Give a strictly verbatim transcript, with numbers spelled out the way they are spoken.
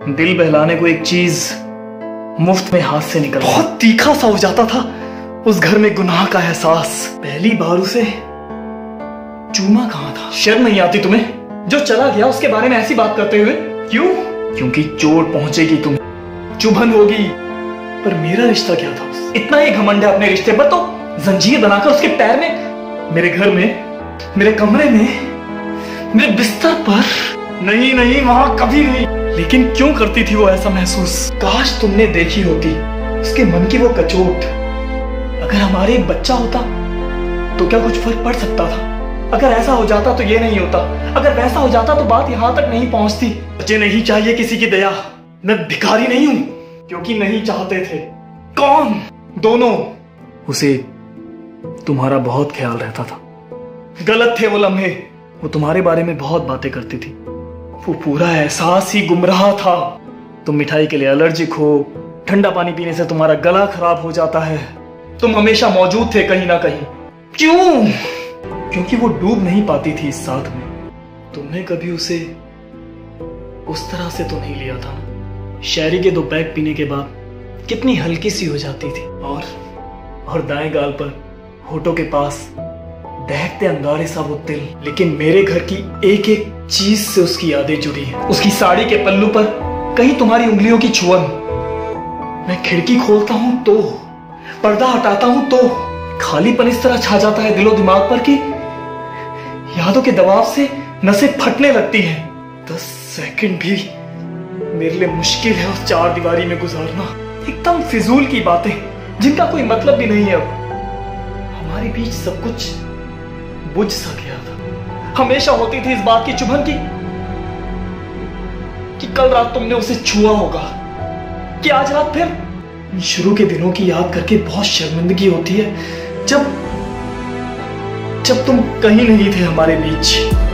दिल बहलाने को एक चीज मुफ्त में हाथ से निकल बहुत तीखा सा हो जाता था उस घर में गुनाह का एहसास। पहली बार उसे चूमा कहां था। शर्म नहीं आती तुम्हें? जो चला गया उसके बारे में ऐसी बात करते हुए? क्यों? क्योंकि चोट पहुंचेगी तुम्हें, चुभन होगी। पर मेरा रिश्ता क्या था? इतना ही घमंड है अपने रिश्ते पर तो जंजीर बनाकर उसके पैर में, मेरे घर में, मेरे कमरे में, मेरे बिस्तर पर। नहीं नहीं, वहां कभी नहीं। लेकिन क्यों करती थी वो ऐसा महसूस? काश तुमने देखी होती उसके मन की वो कचोट। अगर हमारे एक बच्चा होता तो क्या कुछ फर्क पड़ सकता था? अगर ऐसा हो जाता तो ये नहीं होता, अगर वैसा हो जाता तो बात यहां तक नहीं पहुंचती। मुझे नहीं चाहिए किसी की दया, मैं भिखारी नहीं हूं, क्योंकि नहीं चाहते थे। कौन? दोनों। उसे तुम्हारा बहुत ख्याल रहता था। गलत थे वो लम्हे। वो तुम्हारे बारे में बहुत बातें करती थी। वो पूरा एहसास ही गुमराह था। तुम मिठाई के लिए एलर्जिक हो, ठंडा पानी पीने से तुम्हारा गला खराब हो जाता है। तुम हमेशा मौजूद थे कहीं ना कहीं। क्यों? क्योंकि वो डूब नहीं पाती थी इस साथ में। तुमने कभी उसे उस तरह से तो नहीं लिया था ना? शहरी के दो पैक पीने के बाद कितनी हल्की सी हो जाती थी, और और दाएं गाल पर होठों के पास दहकते अंगारे सा वो तिल। लेकिन मेरे घर की एक एक चीज से उसकी यादें जुड़ी हैं। उसकी साड़ी के पल्लू पर कहीं तुम्हारी उंगलियों की छुअन। मैं खिड़की खोलता हूं तो, पर्दा हटाता हूं तो खालीपन इस तरह छा जाता है दिलो दिमाग पर कि यादों के दबाव से नसें फटने लगती हैं। दस सेकंड भी मेरे लिए मुश्किल है उस चार दीवारी में गुजारना। एकदम फिजूल की बातें जिनका कोई मतलब भी नहीं है। अब हमारे बीच सब कुछ बुझ सा गया था। हमेशा होती थी इस बात की चुभन की कि कल रात तुमने उसे छुआ होगा, कि आज रात फिर। शुरू के दिनों की याद करके बहुत शर्मिंदगी होती है जब जब तुम कहीं नहीं थे हमारे बीच।